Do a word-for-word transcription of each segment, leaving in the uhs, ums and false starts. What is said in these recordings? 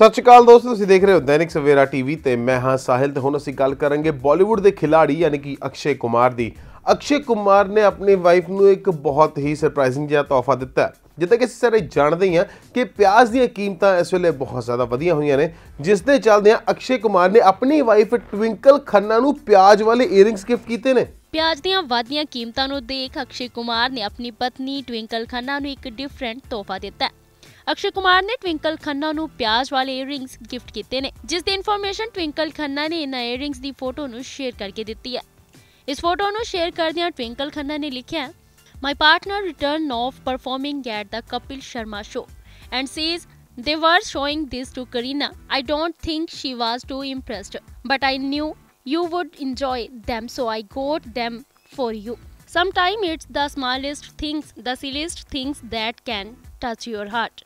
सत श्री अकाल दोस्तों, तुसीं देख रहे हो दैनिक सवेरा टीवी ते मैं हाँ साहिल। ते हुण असीं गल करांगे बॉलीवुड के खिलाड़ी यानी कि अक्षय कुमार दी। अक्षय कुमार ने अपनी वाइफ नूं एक बहुत ही सरप्राइजिंग जिहा तोहफा दिता है। जिद्दां कि असीं सारे जाणदे ही हां कि प्याज दीयां कीमतां इस वेले बहुत ज़्यादा वधियां होईयां ने, जिस दे चलदिआं अक्षय कुमार ने अपनी वाइफ ट्विंकल खन्ना नूं प्याज वाले ईयरिंग्स गिफ्ट कीते ने। प्याज दीयां वधदिआं कीमतां नूं देख अक्षय कुमार ने अपनी पत्नी ट्विंकल खन्ना नूं एक डिफरेंट तोहफा दिता है। अक्षय कुमार ने ट्विंकल खन्ना नूं प्याज वाले ईयरिंग्स गिफ्ट कीते ने, जिस दी इन्फॉर्मेशन ट्विंकल खन्ना ने इन्हां ईयरिंग्स दी फोटो नूं शेयर करके दित्ती है। इस फोटो नूं शेयर करदिआं ट्विंकल खन्ना ने लिखिआ, my partner return of performing at the Kapil Sharma show and says they were showing this to Kareena. I don't think she was too impressed, but I knew you would enjoy them, so I got them for you. Sometimes it's the smallest things, the silliest things that can touch your heart.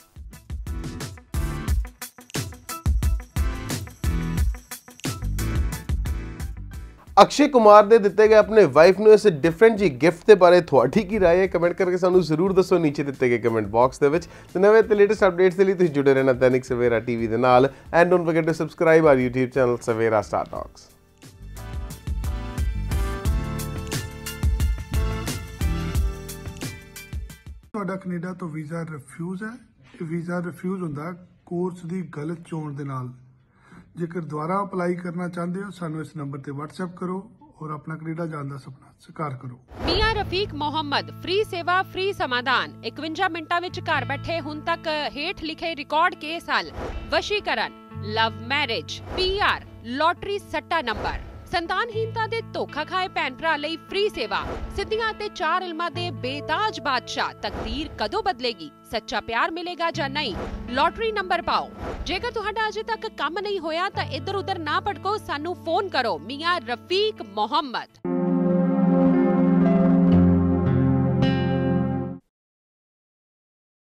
Akshay Kumar ने दिते गए अपने wife नूं इस different जी gift के बारे तुहाडी की राय है, कमेंट करके सानू जरूर दसो नीचे दिते गए कमेंट बॉक्स दे विच। ते नवे ते लेटेस्ट अपडेट्स दे लई तुसीं जुड़े रहना दैनिक सवेरा टीवी दे नाल and don't forget to subscribe our YouTube channel Savera star talks. ਤੁਹਾਡਾ ਕੈਨੇਡਾ ਤੋਂ ਵੀਜ਼ਾ ਰਿਫਿਊਜ਼ ਹੈ। ਇਹ ਵੀਜ਼ਾ ਰਿਫਿਊਜ਼ ਹੁੰਦਾ ਕੋਰਸ ਦੀ ਗਲਤ ਚੋਣ ਦੇ ਨਾਲ। ਜੇਕਰ ਦੁਬਾਰਾ ਅਪਲਾਈ ਕਰਨਾ ਚਾਹੁੰਦੇ ਹੋ ਸਾਨੂੰ ਇਸ ਨੰਬਰ ਤੇ WhatsApp ਕਰੋ और अपना कनेडा जाने का सपना साकार करो। मियां रफीक मोहम्मद फ्री सेवा फ्री समाधान इकवंजा मिनटां विच घर बैठे हुण तक हेठ लिखे रिकॉर्ड केस हल, वशीकरण, लव मैरिज, पीआर, लॉटरी सट्टा नंबर, संतानहीनता दे धोखा खाए भैन भरा लई फ्री सेवा, सिद्धियां ते चार इल्मां दे बेताज बादशाह। तकदीर कदों बदलेगी, सच्चा प्यार मिलेगा जां नहीं, लॉटरी नंबर पाओ। जेकर तुहाडा अजे तक काम नहीं होया तां इधर उधर ना भटको, सानू फोन करो। मियां रफीक मोहम्मद।